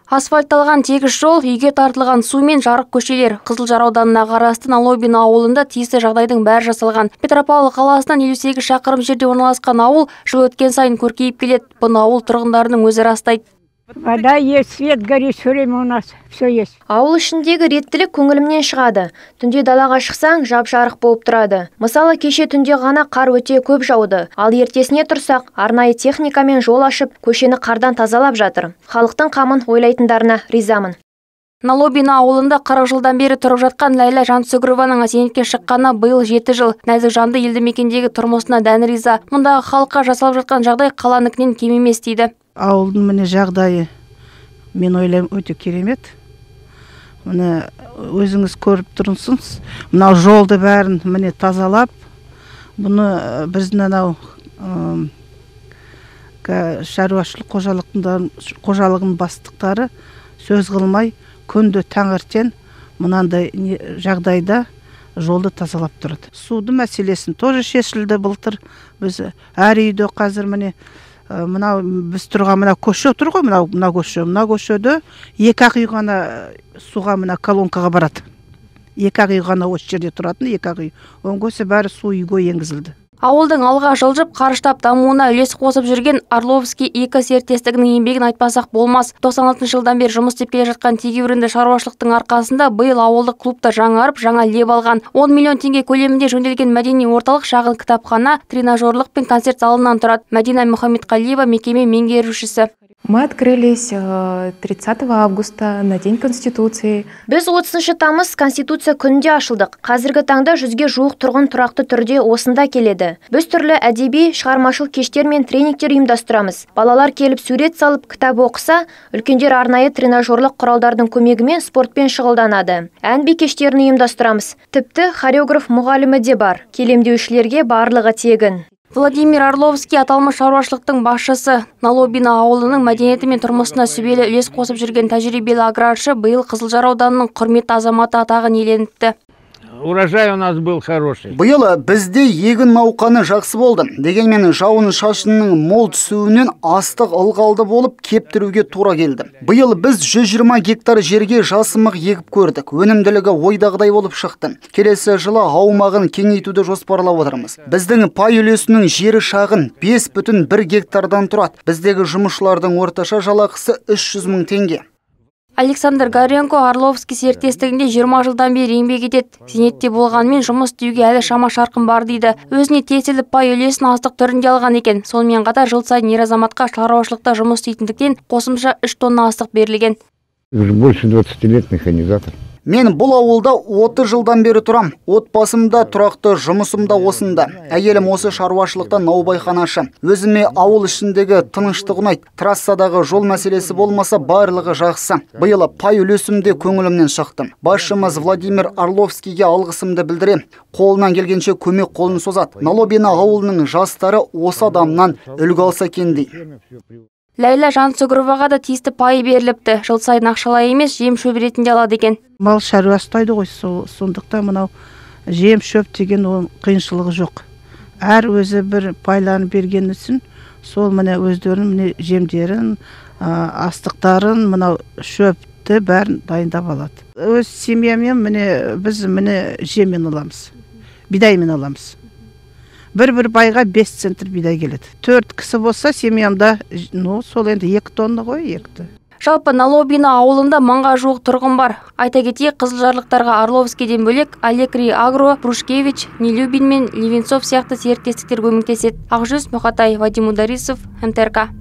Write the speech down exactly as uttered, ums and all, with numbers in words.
Асфальтталған тегіс жол, үйге тартылған су мен жарық көшелер. Қызылжар ауданына қарасты Налобина ауылында тиісті жағдайдың бәрі жасалған. Петропавл қаласынан елу сегіз шақырым жерде орналасқан ауыл жыл өткен сайын көркейіп келеді. Бұны ауыл тұрғындарының өзі растайды. Вода есть, свет горит, все время у нас все есть. Ауыл ішіндегі реттілік көңілімнен шығады. Түнде далаға шықсаң, жап-жарық болып тұрады. Мысалы, кеше түнде ғана қар өте көп жауды. Ал ертесіне тұрсақ, арнайы техникамен жол ашып, көшені қардан тазалап жатыр. Халықтың қамын ойлайтындарына ризамын. Налобина ауылында қырық жылдан бері тұрып жатқан Ләйла Жансүгірованың зейнетке шыққаны биыл жеті жыл. Нәзік жанды елді мекендегі тұрмысына дән риза. Мұндағы халыққа жасалып жатқан жағдай қаланыкінен кем емес дейді. Ауылдың міне жағдайы, мен ойлаймын, өте керемет. Міне өзіңіз көріп тұрсыз, мынау жолды бәрін міне тазалап, бұны біздің анау шаруашылық қожалығының бастықтары сөз қылмай, күнді таңертең мынандай жағдайда жолды тазалап тұрады. Суды мәселесін тоже шешілді былтыр. Біз әр үйде қазір міне мынау біз тұрған мына көше тұр ғой, мынау мына көше, мына көшеде екі-ақ үй ғана суға мына колонкаға барады. Екі-ақ үй ғана осы жерде тұратын, екі-ақ үй. Оңгөсі бәрі су үйге енгізілді. Ауылдың алға жылжып, қарыштап дамуына үлес қосып жүрген Орловский екі серіктестігінің еңбегін айтпасақ болмас. тоқсан алтыншы жылдан бері жұмыс істеп келе жатқан тегеурінді шаруашылықтың арқасында биыл ауылдық клубта жаңарып, жаңа леп алған. он миллион теңге көлемінде жөнделген мәдени орталық, шағын кітапхана, тренажерлық пен концерт залынан тұрады. Мәдина Мұхаммедқалиева, мекеме меңгерушісі. Мы открылись тридцатого августа на День Конституции. Біз отызыншы тамыз Конституция күнінде ашылдық. Қазіргі таңда жүзге жуық тұрғын тұрақты түрде осында келеді. Біз түрлі әдеби, шығармашыл кештер мен тренингтер ұйымдастырамыз. Балалар келіп сурет салып, кітап оқыса, үлкендер арнайы тренажерлық құралдардың көмегімен спортпен шұғылданады. Ән би кештерін ұйымдастырамыз. Тіпті хореограф мұғалімі де бар. Келемдеушілерге барлығы тегін. Владимир Орловский аталмыш шаруашылықтың басшысы. Налобина ауылының мәдениеті мен тұрмысына сүбелі үлес қосып жүрген тәжірибелі аграршы биыл Қызылжар ауданының құрметті азаматы атағын иеленіпті. Урожай у нас был хороший. Биыл бізде егін науқаны жақсы болды. Дегенмен жауын шашынның мол түсуінен астық ылғалды болып кептіруге тура келді. Биыл біз жүз жиырма гектар жерге жасымық егіп көрдік. Өнімділігі ойдағыдай болып шықты. Келесі жылы аумағын кеңейтуді жоспарлап отырмыз. Біздің пай үлесінің жері шағын бес бүтін бір гектардан тұрады. Біздегі жұмысшылардың орташа жалақысы үш жүз мың теңге. Александр Горенко Орловский серіктестігінде жиырма жылдан бері еңбек етеді. Зейнетте болғанмен жұмыс істеуге әлі шама шарқын бар дейді. Өзіне тиесілі пай үлесін астық түрінде алған екен. Сонымен қатар жыл сайын ер азаматқа шаруашылықта жұмыс істейтіндіктен қосымша үш тонна астық берілген. Больше двадцати лет механизатор. Мен бұл ауылда отыз жылдан бері тұрам. Отбасымда тұрақты, жұмысымда осында. Әйелім осы шаруашылықта наубайханашы. Өзіме ауыл ішіндегі тыныштық ұнайды. Трассадағы жол мәселесі болмаса барлығы жақсы. Биыл пай үлесімде көңілімнен шықтым. Басшымыз Владимир Орловскийге алғысымды білдірем. Қолынан келгенше көмек қолын созады. Налобина ауылының жастары осы адамнан үлгі алса екен дейді. Ләйла Жансүгіроваға да тиісті пайы беріліпті. Жыл сайын ақшалай емес, жем шөп ретінде алады екен. Мал шаруашылығы ғой, сондықтан мынау жем шөп деген ол қиыншылығы жоқ. Әр өзі бір пайларын берген үшін, сол міне өздерінің міне жемдерін, астықтарын, мынау шөпті бәрін дайындап алады. Өз семьямен міне біз міне жеммен аламыз, бидаймен аламыз. Бір-бір байға бес центр бидай келеді. Төрт кісі болса, семьямда, ну, сол енді екі тонна ғой, екі. Жалпы Налобина ауылында мыңға жуық тұрғын бар. Айта кетейік, қызылжарлықтарға Орловскийден бөлек Алекри Агро, Брушкевич, Нелюбин мен Левенцов сияқты серіктестіктер көмектеседі. Ақжүз Мұқатай, Вадим Ударисов, эм тэ эр ка.